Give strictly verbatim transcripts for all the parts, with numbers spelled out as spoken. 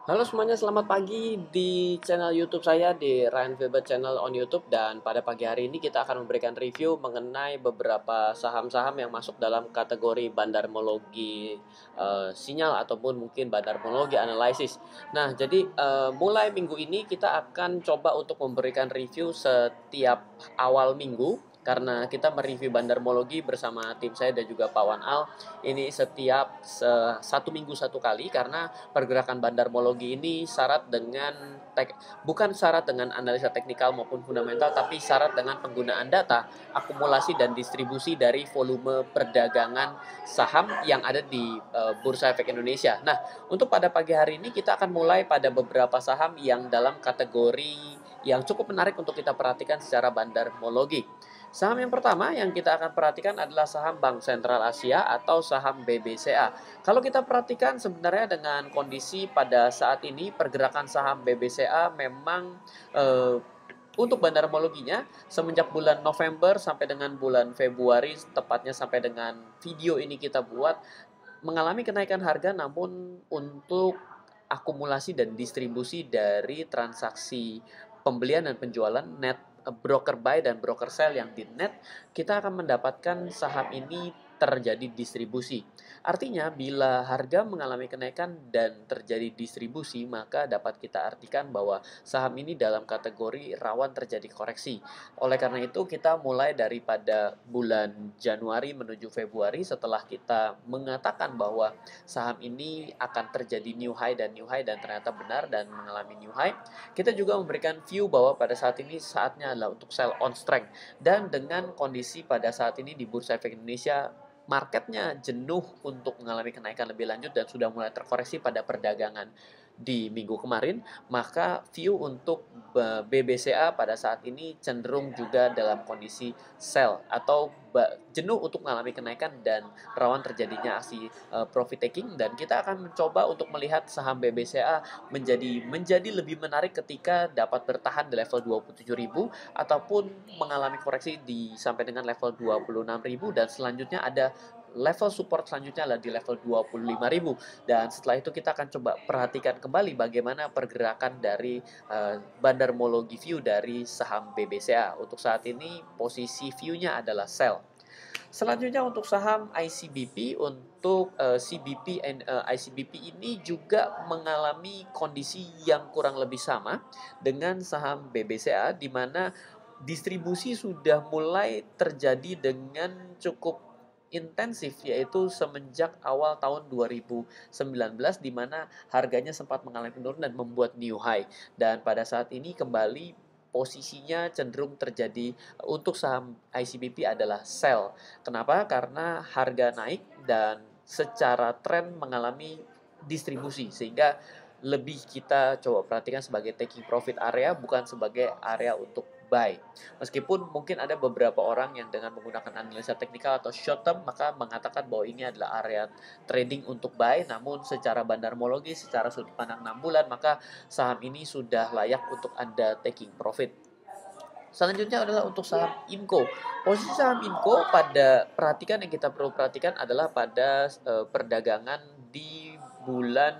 Halo semuanya, selamat pagi di channel YouTube saya di Ryan Filbert Channel on YouTube. Dan pada pagi hari ini kita akan memberikan review mengenai beberapa saham-saham yang masuk dalam kategori bandarmologi eh, sinyal ataupun mungkin bandarmologi analisis. Nah, jadi eh, mulai minggu ini kita akan coba untuk memberikan review setiap awal minggu, karena kita mereview bandarmologi bersama tim saya dan juga Pak Wan Al ini setiap se- satu minggu satu kali, karena pergerakan bandarmologi ini syarat dengan tek, bukan syarat dengan analisa teknikal maupun fundamental, tapi syarat dengan penggunaan data, akumulasi dan distribusi dari volume perdagangan saham yang ada di uh, Bursa Efek Indonesia. Nah, untuk pada pagi hari ini kita akan mulai pada beberapa saham yang dalam kategori yang cukup menarik untuk kita perhatikan secara bandarmologi. Saham yang pertama yang kita akan perhatikan adalah saham Bank Sentral Asia atau saham B B C A. Kalau kita perhatikan sebenarnya dengan kondisi pada saat ini pergerakan saham B B C A memang eh, untuk bandarmologinya semenjak bulan November sampai dengan bulan Februari, tepatnya sampai dengan video ini kita buat, mengalami kenaikan harga, namun untuk akumulasi dan distribusi dari transaksi pembelian dan penjualan net, broker buy dan broker sell yang di net, kita akan mendapatkan saham ini terjadi distribusi. Artinya bila harga mengalami kenaikan dan terjadi distribusi, maka dapat kita artikan bahwa saham ini dalam kategori rawan terjadi koreksi. Oleh karena itu kita mulai daripada bulan Januari menuju Februari, setelah kita mengatakan bahwa saham ini akan terjadi new high dan new high dan ternyata benar dan mengalami new high, kita juga memberikan view bahwa pada saat ini saatnya adalah untuk sell on strength. Dan dengan kondisi pada saat ini di Bursa Efek Indonesia, marketnya jenuh untuk mengalami kenaikan lebih lanjut dan sudah mulai terkoreksi pada perdagangan di minggu kemarin, maka view untuk B B C A pada saat ini cenderung juga dalam kondisi sell atau jenuh untuk mengalami kenaikan dan rawan terjadinya aksi uh, profit taking. Dan kita akan mencoba untuk melihat saham B B C A menjadi menjadi lebih menarik ketika dapat bertahan di level dua puluh tujuh ribu ataupun mengalami koreksi di sampai dengan level dua puluh enam ribu, dan selanjutnya ada level support selanjutnya adalah di level dua puluh lima ribu. Dan setelah itu kita akan coba perhatikan kembali bagaimana pergerakan dari uh, bandarmologi view dari saham B B C A. Untuk saat ini posisi view-nya adalah sell. Selanjutnya untuk saham I C B P, untuk uh, C B P and uh, I C B P ini juga mengalami kondisi yang kurang lebih sama dengan saham B B C A, di mana distribusi sudah mulai terjadi dengan cukup intensif, yaitu semenjak awal tahun dua ribu sembilan belas, di mana harganya sempat mengalami penurunan dan membuat new high. Dan pada saat ini kembali posisinya cenderung terjadi untuk saham I C B P adalah sell. Kenapa? Karena harga naik dan secara tren mengalami distribusi, sehingga lebih kita coba perhatikan sebagai taking profit area, bukan sebagai area untuk buy. Meskipun mungkin ada beberapa orang yang dengan menggunakan analisa teknikal atau short term maka mengatakan bahwa ini adalah area trading untuk buy, namun secara bandarmologi, secara sudut pandang enam bulan, maka saham ini sudah layak untuk Anda taking profit. Selanjutnya adalah untuk saham Inco. Posisi saham Inco pada perhatikan yang kita perlu perhatikan adalah pada uh, perdagangan di bulan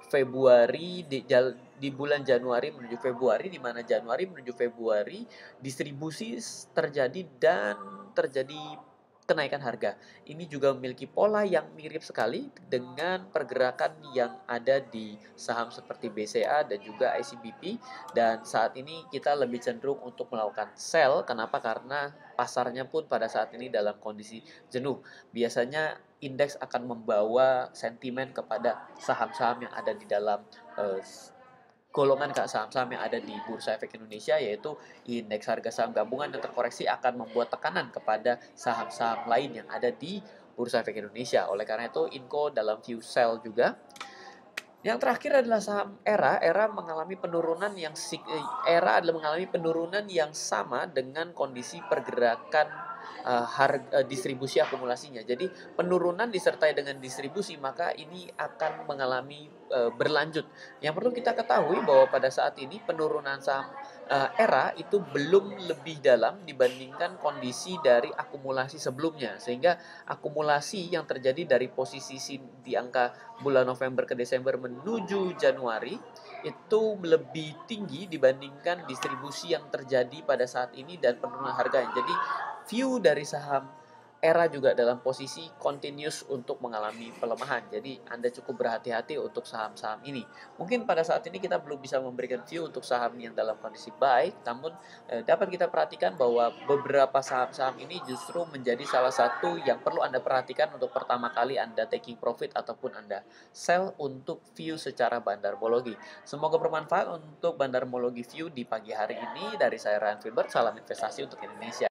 Februari, di, di bulan Januari menuju Februari, di mana Januari menuju Februari distribusi terjadi dan terjadi kenaikan harga. Ini juga memiliki pola yang mirip sekali dengan pergerakan yang ada di saham seperti B C A dan juga I C B P. Dan saat ini kita lebih cenderung untuk melakukan sell. Kenapa? Karena pasarnya pun pada saat ini dalam kondisi jenuh. Biasanya indeks akan membawa sentimen kepada saham-saham yang ada di dalam uh, golongan saham-saham yang ada di Bursa Efek Indonesia, yaitu indeks harga saham gabungan yang terkoreksi akan membuat tekanan kepada saham-saham lain yang ada di Bursa Efek Indonesia. Oleh karena itu Inco dalam view sell juga. Yang terakhir adalah saham Era. Era mengalami penurunan yang Era adalah mengalami penurunan yang sama dengan kondisi pergerakan uh, harga distribusi akumulasinya. Jadi penurunan disertai dengan distribusi, maka ini akan mengalami uh, berlanjut. Yang perlu kita ketahui bahwa pada saat ini penurunan saham uh, era itu belum lebih dalam dibandingkan kondisi dari akumulasi sebelumnya, sehingga akumulasi yang terjadi dari posisi di angka bulan November ke Desember menuju Januari itu lebih tinggi dibandingkan distribusi yang terjadi pada saat ini dan penurunan harga. Jadi view dari saham era juga dalam posisi continuous untuk mengalami pelemahan. Jadi Anda cukup berhati-hati untuk saham-saham ini. Mungkin pada saat ini kita belum bisa memberikan view untuk saham yang dalam kondisi baik, namun eh, dapat kita perhatikan bahwa beberapa saham-saham ini justru menjadi salah satu yang perlu Anda perhatikan untuk pertama kali Anda taking profit ataupun Anda sell untuk view secara bandarmologi. Semoga bermanfaat untuk bandarmologi view di pagi hari ini. Dari saya Ryan Filbert, salam investasi untuk Indonesia.